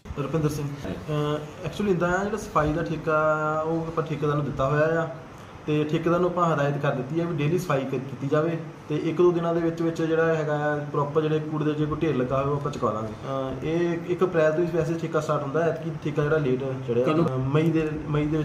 Rupinder Singh actually इदा जो सफाई का ठेका वो आप ठेकेदार को दिता हुआ आ तो ठेकेदार को हदायत कर दी है भी डेली सफाई की जाए तो एक दो दिनों के जोड़ा है प्रॉपर जो कूड़े जो कोई ढेर लगा हो आप चुका देंगे। ये 1 अप्रैल तो वैसे ठेका स्टार्ट होता है कि ठेका जो लेट चढ़िया मई के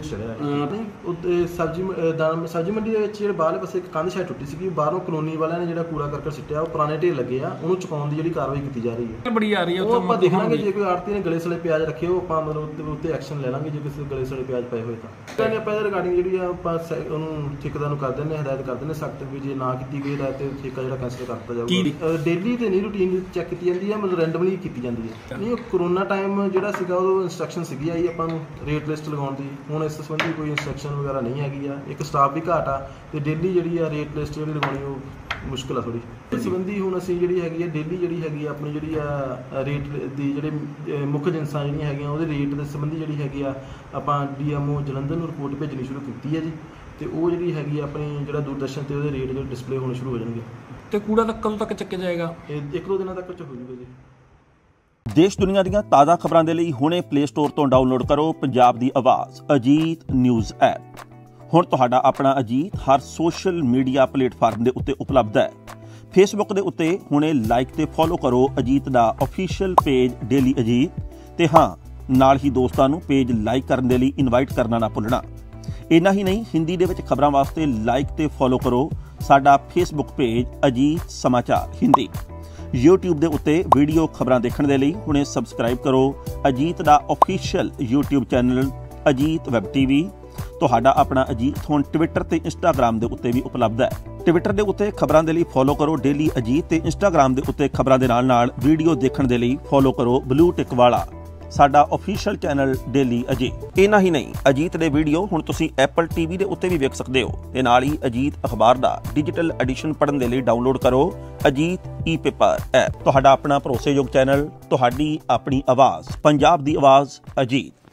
चढ़िया सब्जी मंडी के बाहरले पासे एक कंध शायद टुटी सी बाहरों कलोनी वाले ने जो कूड़ा करकट सिटिया वो पुराने ढेर लगे आ उन्होंने चुकाने की जी कार्रवाई की जा रही है बड़ी आ रही है। वो आप देख लेंगे जो कोई आड़ती ने गले सड़े प्याज रखे हो आप मतलब उत्ते एक्शन ले लेंगे जो किसी गले सड़े प्याज पाए हुए तो आप रिगार्डिंग जी ठेकेदार को कर दें हदायत कर दें सख्त भी जे ना की गई तो ठेका जो कैंसल कर दिया जाएगा। डेली तो नहीं रूटीन चैक की जाती है मतलब रैंडमली की जाती है नहीं कोरोना टाइम जो इंस्ट्रक्शन सी आई अपन रेट लिस्ट लगाने की हूँ इस संबंधी कोई इंस्ट्रक्शन वगैरह नहीं हैगी एक स्टाफ भी घाट आ तो डेली जी रेट लिस्ट जी लगानी वो मुश्किल है थोड़ी इस संबंधी हूँ असी जी है डेली जी है अपनी जी रेट की जी मुख्य जिनसा जी है रेट के संबंधी जी है आप DMO जलंधर में रिपोर्ट भेजनी शुरू की है जी तो वो जी है अपनी जो दूरदर्शन से रेट जो डिस्पले होने शुरू हो जाएंगे। तो कूड़ा तक कदों तक चुक्या जाएगा? 1-2 दिनों तक हो जाएगा जी। देश दुनिया ਦੀਆਂ ਤਾਜ਼ਾ ਖਬਰਾਂ ਦੇ ਲਈ ਹੁਣੇ ਪਲੇ ਸਟੋਰ ਤੋਂ ਡਾਊਨਲੋਡ ਕਰੋ ਪੰਜਾਬ ਦੀ ਆਵਾਜ਼ ਅਜੀਤ ਨਿਊਜ਼ ਐਪ। ਹੁਣ ਤੁਹਾਡਾ ਆਪਣਾ ਅਜੀਤ ਹਰ ਸੋਸ਼ਲ ਮੀਡੀਆ ਪਲੇਟਫਾਰਮ ਦੇ ਉੱਤੇ ਉਪਲਬਧ ਹੈ। ਫੇਸਬੁੱਕ ਦੇ ਉੱਤੇ ਹੁਣੇ ਲਾਈਕ ਤੇ ਫੋਲੋ ਕਰੋ ਅਜੀਤ ਦਾ ਅਫੀਸ਼ੀਅਲ ਪੇਜ ਡੇਲੀ ਅਜੀਤ ਤੇ ਹਾਂ ਨਾਲ ਹੀ ਦੋਸਤਾਂ ਨੂੰ ਪੇਜ ਲਾਈਕ ਕਰਨ ਦੇ ਲਈ ਇਨਵਾਈਟ ਕਰਨਾ ਨਾ ਭੁੱਲਣਾ। ਇੰਨਾ ਹੀ ਨਹੀਂ ਹਿੰਦੀ ਦੇ ਵਿੱਚ ਖਬਰਾਂ ਵਾਸਤੇ ਲਾਈਕ ਤੇ ਫੋਲੋ ਕਰੋ ਸਾਡਾ ਫੇਸਬੁੱਕ ਪੇਜ ਅਜੀਤ ਸਮਾਚਾਰ ਹਿੰਦੀ। YouTube ਦੇ ਉੱਤੇ ਵੀਡੀਓ ਖਬਰਾਂ ਦੇਖਣ ਦੇ ਲਈ ਹੁਣੇ ਸਬਸਕ੍ਰਾਈਬ ਕਰੋ ਅਜੀਤ ਦਾ official YouTube channel Ajit web TV। ਤੁਹਾਡਾ ਆਪਣਾ ਅਜੀਤ ਹੁਣ ਟਵਿੱਟਰ ਤੇ ਇੰਸਟਾਗ੍ਰਾਮ ਦੇ ਉੱਤੇ ਵੀ ਉਪਲਬਧ ਹੈ। ਟਵਿੱਟਰ ਦੇ ਉੱਤੇ ਖਬਰਾਂ ਦੇ ਲਈ ਫੋਲੋ ਕਰੋ ਡੇਲੀ ਅਜੀਤ ਤੇ ਇੰਸਟਾਗ੍ਰਾਮ ਦੇ ਉੱਤੇ ਖਬਰਾਂ ਦੇ ਨਾਲ ਵੀਡੀਓ ਦੇਖਣ ਦੇ ਲਈ ਫੋਲੋ ਕਰੋ ਬਲੂ ਟਿਕ ਵਾਲਾ ਸਾਡਾ ਅਫੀਸ਼ੀਅਲ ਚੈਨਲ ਡੇਲੀ ਅਜੀਤ। ਇੰਨਾ ਹੀ ਨਹੀਂ ਅਜੀਤ ਦੇ ਵੀਡੀਓ ਹੁਣ ਤੁਸੀਂ Apple TV ਦੇ ਉੱਤੇ ਵੀ ਵੇਖ ਸਕਦੇ ਹੋ ਤੇ ਨਾਲ ਹੀ ਅਜੀਤ ਅਖਬਾਰ ਦਾ ਡਿਜੀਟਲ ਐਡੀਸ਼ਨ ਪੜ੍ਹਨ ਦੇ ਲਈ ਡਾਊਨਲੋਡ ਕਰੋ ਅਜੀਤ ਈ-ਪੇਪਰ ਐਪ। ਤੁਹਾਡਾ ਆਪਣਾ ਭਰੋਸੇਯੋਗ ਚੈਨਲ ਤੁਹਾਡੀ ਆਪਣੀ ਆਵਾਜ਼ ਪੰਜਾਬ ਦੀ ਆਵਾਜ਼ ਅਜੀਤ।